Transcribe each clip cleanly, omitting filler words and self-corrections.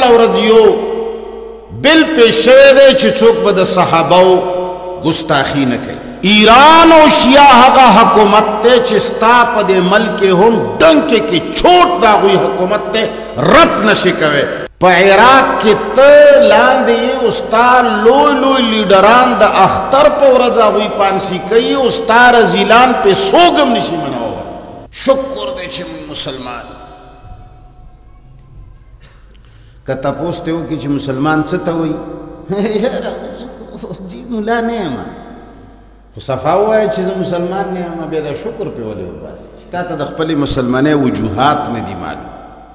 ورځ یو بل پیش شوی دی چې څوک به د صحابهو ګستاخي نه کوي. ایران او شیعه هغه حکومت ته چې ستا په دې ملک هم ډنکې کې چوټ د هغوی حکومت ته رد نشي کوی. په عراق کې ته لاندې یې او ستا لوی لوی لیډران د اختر په ورځ هغوی پانسي کوي او ستا رذیلان پې څوک هم نشي منولی. شکر دی چې مسلمان که تپوس ته وکړي چې مسلمان څه ته وایي جی ملا نه یم خو صفا ووایه چې زه مسلمان نه یم بیا دا شکر پې ولې وباسي چې تا ته د خپلې مسلمانۍ وجوهات نه دي معلوم.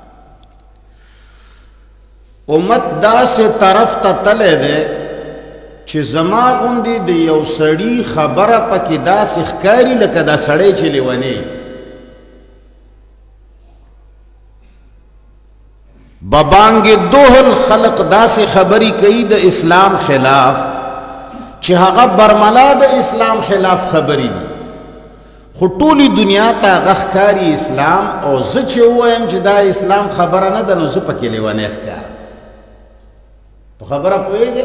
امت داسې طرف ته تللی دی چې زما غوندې د یو سړي خبره پکې داسې ښکاري لکه دا سړی چې لیونی ببانگ دوهل خلق داسې خبرې کوي د اسلام خلاف چې هغه برملا د اسلام خلاف خبرې دي خو ټولې دنیا ته هغه ښکاري اسلام او زه چې ووایم چې دا اسلام خبره نه ده نو زه پکې لیونی ښکارم. په خبره پوهېږې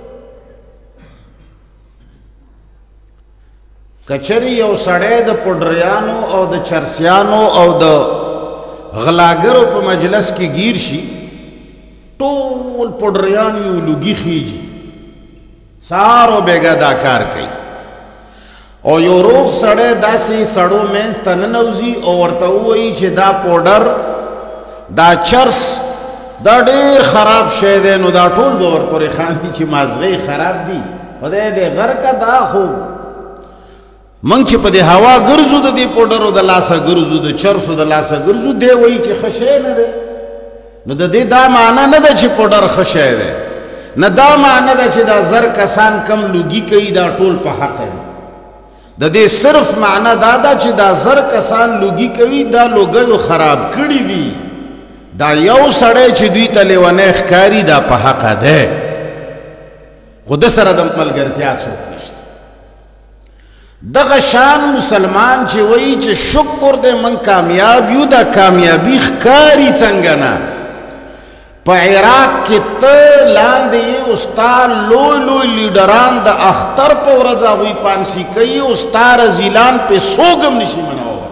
که چېرې یو سړی د پوډریانو او د چرسیانو او د غلاګرو په مجلس کې گیر شي ټول پوډریان یو لوګي خیجي سارو بیګا دا کار کوي او یو روغ سړی داسې سړو منځ ته ننوځي او ورته ووایي چې دا پوډر دا چرس دا ډېر خراب شی دی نو دا ټول به ورپورې خاندي چې مازغې خراب دي خدای دې غر که دا خو منگ چې په دې هوا ګرځو د دې پوډرو د لاسه ګرځو د چرسو د لاسه ګرځو دی وایي چې ښه شی نه دی نو د دې دا معنی نه ده چې پوډر ښه شی دی نه دا معنی ده چې دا زر کسان کم لوګي کوي دا ټول په حق دي د دې صرف معنی دا ده چې دا زر کسان لوګي کوي دا لوګیو خراب کړي دي دا یو سړی چې دوی ته لیونی ښکاري دا په حقه دی خو ده سره د ملګرتیا څوک نشته. دغه شان مسلمان چې وایي چې شکر دی من کامیاب یو دا کامیابي ښکاري څنګه نه په عراق کې ته لاندې یې او ستا لوی لوی لیډران د اختر په ورځ هغوی پانسي کوي او ستا رذیلان پې څوک هم نشي منولی.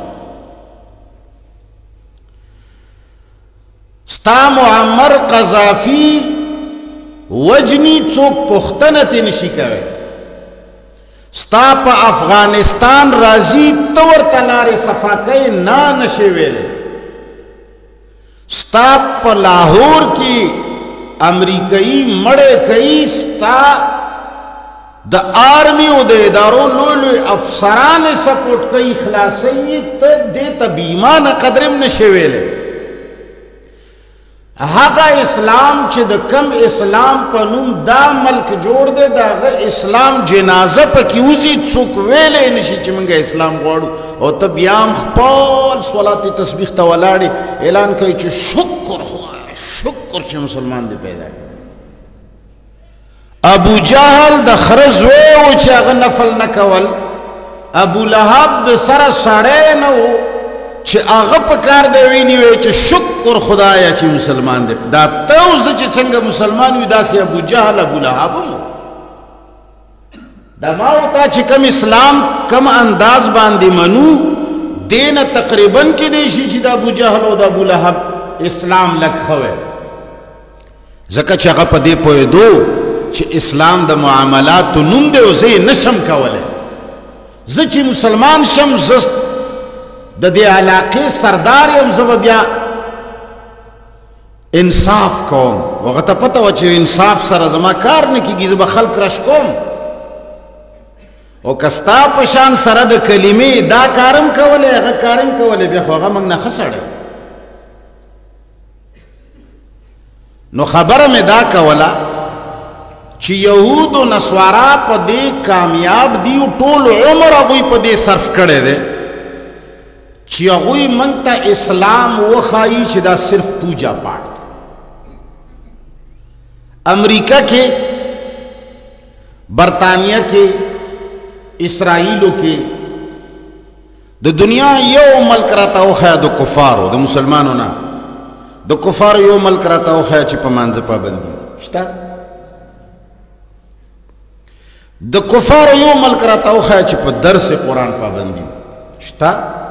ستا معمر قذافي وجني څوک پوښتنه ترې نشي کوی. ستا په افغانستان راځي ته ورته لارې صفا کوې نشي ویلی. ستا په لاهور کې امریکایي مړی کوي ستا د آرمی او د ادارو لوی لوی افسران یې سپورټ کوي خلاصوي ته دې ته بې ایمانه قدر هم نشي ویلی. هغه اسلام چې د کم اسلام په نوم دا ملک جوړ دی د هغه اسلام جنازه پکې وځي څوک ویلی نشي چې موږ اسلام غواړو او ته بیا هم خپل صلات تسبیح ته ولاړې اعلان کوي چې شکر خدای شکر چې مسلمان دی پیدا کړی. ابو جهل د خره زوی و چې هغه نفل نه کول. ابو لهب د سره سړی نه و چې هغه په کار دی ویني چې شکر خدایا چې مسلمان دی. دا ته اوس چې څنګه مسلمان وي داسې ابو جهل ابو لهب هم دا ما او تا چې کم اسلام کم انداز باندې منو دې نه تقریبا کیدای شي چې د ابو جهل او د ابو لهب اسلام لږ ښه وی ځکه چې هغه په دې پوهېدو چې اسلام د معاملاتو نوم دی او زه یې نشم کولی. زه چې مسلمان شم زه د دې علاقې سردار یم زه به بیا انصاف کوم. هغه ته پته وه چې انصاف سره زما کار نه کېږي زه به خلک رش کوم او که ستا په شان سره د کلمې دا کار هم کولی هغه کار هم کولی بیا خو هغه موږ نه ښه سړی. نو خبره مې دا کوله چې یهود و نصوارا په دې کامیاب دي او ټول عمر هغوی په دې صرف کړی دی چې هغوی موږ ته اسلام وښایي چې دا صرف پوجا پاټ دی. امریکا کې برطانیه کې اسرائیلو کې د دنیا یو ملک راته وښیه د کفارو د مسلمانو نه د کفار یو ملک راته وښیه چې په مانځه پابندي شته د کفار یو ملک راته وښیه چې په درس قرآن پابندي شته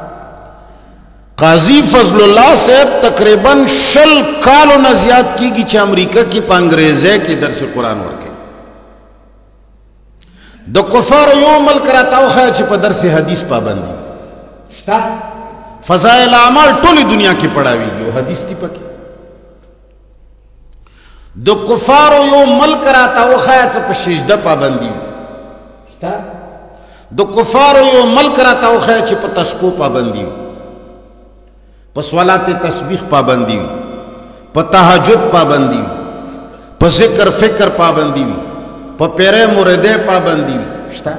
قاضی فضل الله صاحب تقریبا 60 کالو نه زیات کیږي چې امریکا کې په انګریزی کې درس قرآن ورکوي د کفار یو ملک راته وښیه چې په درس حدیث پابندي شته فضائل اعمال ټولې دنیا کې پڑھاویږي او حدیث دی پکې د کفارو یو ملک راته وښیه چې په سجده پابندي شته د کفارو یو ملک راته وښیه چې په تسبیح پابندي په صلات تسبیح پابندي په تهجد پابندي په ذکر فکر پابندي په پیره مرده پابندي شته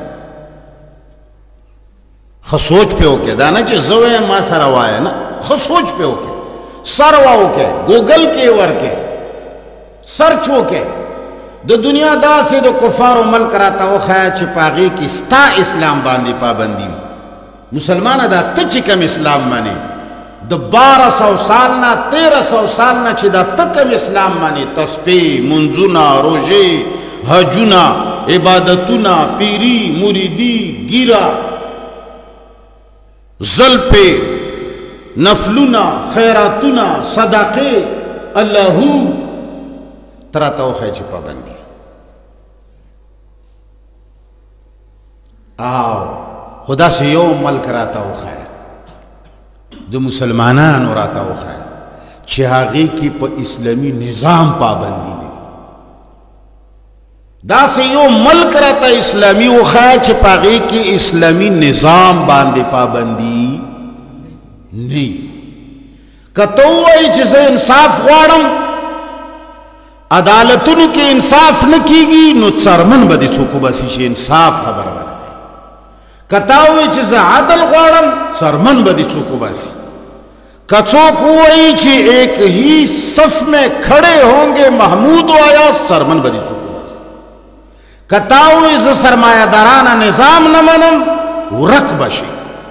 خو سوچ په وکړه دا نه چې زوی ما سره وای نه خو سوچ په وکړه سر واوکه ګوګل کې ورکه سرچ وکړه د دنیا داسې د کفارو ملک راته وښیه چې په هغې کې ستا اسلام باندې پابندي مسلمانه دا ته چې کوم اسلام منې د 1200 سال نه 1300 سال نه چې دا ته کوم اسلام منې تسبیح منځونه روژې حجونه عبادتونه پیری مریدی ګیره زلپې نفلونه خیراتونه صدقې اللهو تراته وښیه چې پابندي او خدا سے یو ملک راته وښیه د مسلمانانو راته وښیه چې هغې کې په اسلامي نظام پابندي نه داسې یو ملک راته اسلامي وښیه چې په هغې کې اسلامي نظام باندې پابندي نه که ته ووایې چې زه انصاف غواړم عدالتونو کې انصاف نه کیږي نو څرمن به دې څوک وباسي چې انصاف خبره ورکړي که تا ووایې چې زه عدل غواړم څرمن به دې څوک وباسي که څوک ووایي چې ایک ہی صف میں کھڑے ہوں گے محمود و ایاز څرمن به دې څوک وباسي که تا ووایې زه سرمایه دارانه نظام نه منم ورک به شي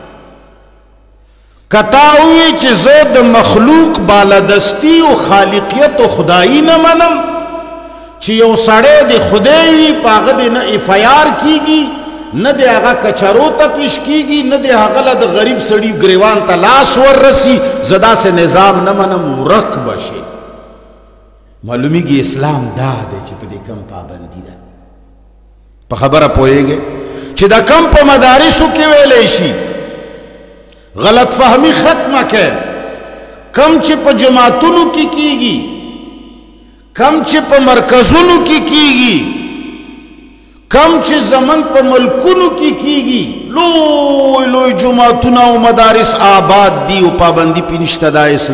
کتا ہوئی چې زه د مخلوق بالادستی او خالقیت او خدایی نه منم چې یو سړی د خدای وي په هغه د نه افیار کیږي نه د هغه کچرو ته پیش کیږي نه د هغه له د غریب سړي ګریوان ته لاس وررسي زه داسې نظام نه منم ورک به شي معلومیږي اسلام دا دی چې په دې کم پابندي ده په خبره پوهیږئ چې دا کم په مدارسو کې ویلی شي غلط فهمی ختمه که کم چې په جماعتونو کې کیږي کم چې په مرکزونو کې کیږي کم چې زمن په ملکونو کې کیږي لوی لوی جماعتونه او مدارس آباد دي او پابندي پې نشته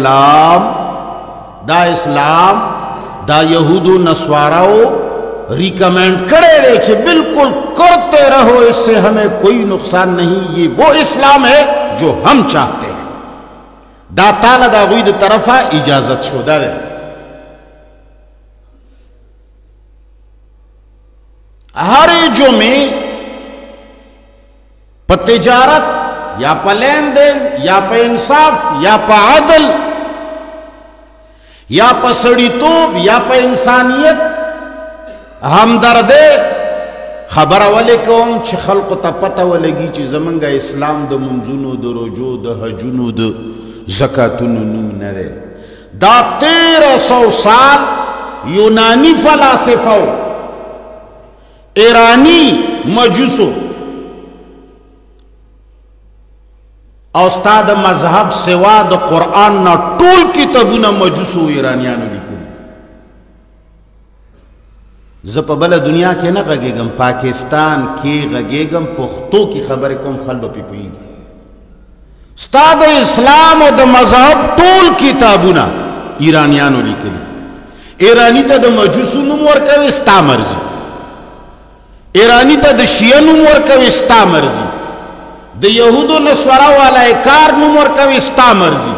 دا اسلام دا یهودو نسواراو ریکمینڈ کرے رہے چھے بالکل کرتے رہو اس سے ہمیں کوئی نقصان نہیں یہ وہ اسلام ہے جو ہم چاہتے ہیں دا تعالی دا غوی دا طرفا اجازت شدہ دے ہر جمعے پا تجارت یا پا لین دین یا پا انصاف یا پا عدل یا پا سڑیتوب یا پا انسانیت همدرده خبر اولی کوم چې خلقو ته پته ولګي چې زمونږ اسلام د منځونو د روجو د حجونو د زکاتونو نوم نه دی دا 1300 سال یونانی فلاسفو ایرانی مجوسو او ستا د مذهب سوا د قرآن نه ټول کتابونه مجوسو ایرانیانو لیکلي زه په بله دنیا کې نه غږېږم پاکستان کې غږېږم پښتو کې خبرې کوم خلک به پې پوهېږي ستا د اسلام او د مذهب ټول کتابونه ایرانیانو لیکلي ایرانی ته د مجوسو نوم ورکوي ستا مرضي ایرانی ته د شیعه نوم ورکوي ستا مرضي د یهودو نصارا والا کار نوم ورکوي ستا مرضي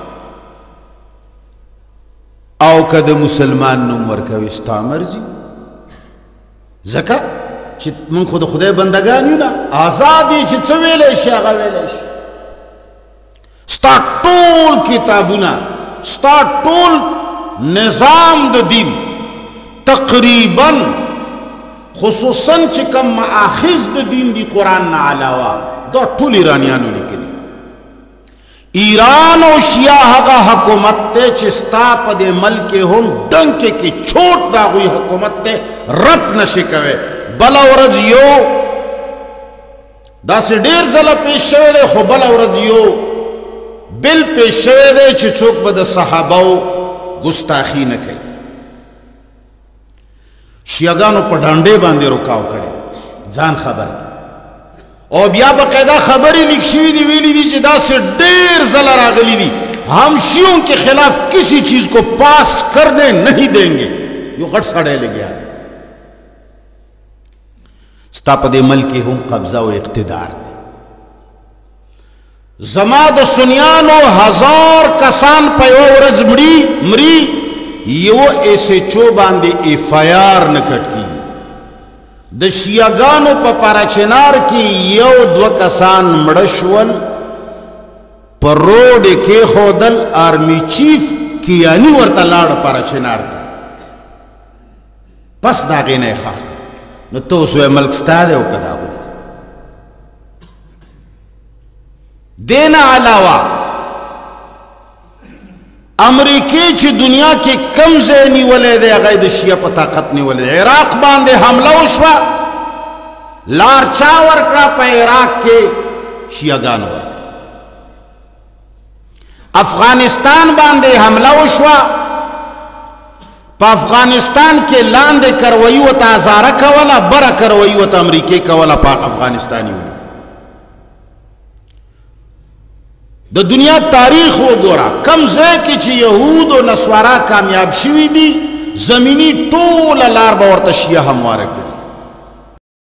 او که د مسلمان نوم ورکوي ستا مرضي ځکه چې موږ خو د خدای بندګان یو نه آزاد یې چې څه ویلی شي هغه ویلی شي ستا ټول کتابونه ستا ټول نظام د دین تقریبا خصوصا چې کوم مآخذ د دین دی قرآن نه علاوه دا ټول ایرانیانو لیکلي. ایران او شیعه هغه حکومت ته چې ستا په دې ملک هم ډنکې کې چوټ دا غوي حکومت ته رد نشي کوي. بله ورځ یو داسې ډېر ځله پیش شوی دی خو بله ورځ یو بل پیش شوی دی چې څوک به د صحابهو ګستاخي نه کوي. شیعهګانو په ډانډې باندې رکاو کړی ځان خبر کړي او بیا باقاعده خبرې لیک شوي دي ویلي دي چې داسې ډېر ځله راغلي دي ہم شیعوں کے خلاف کسی چیز کو پاس کرنے نہیں دیں گے. یو غټ سړی لګیا ستا په دې ملک هم قبضه او اقتدار دی. زما د سنیانو 1000 کسان په یوه ورځ مري یو ایسچو باندې FIR نه کټ کیږي. د شیعهګانو په پاراچنار کې 1-2 کسان مړه شول په روډ یې کېښودل آرمي چیف کیاني ورته لاړ پاراچنار ته پس د هغې نه یې ښخ کړ. نو ته اوس وایې ملک ستا دی او که د هغوی دی. دې نه علاوه امریکې چې دنیا کې کم ځای نیولی دی هغه د شیعه په طاقت نیولی دی. عراق باندې حمله وشوه لار چا ورکړه په عراق کې شیعهګانو ورکړه. افغانستان باندې حمله وشوه په افغانستان کې لاندې کرویي ورته هزاره کوله بره کرویي ورته امریکې کوله په افغانستاني ونو. د دنیا تاریخ وګوره کم ځای کې چې یهود او نصارا کامیاب شوي دي زمینی ټوله لار به ورته شیعه همواره کړي.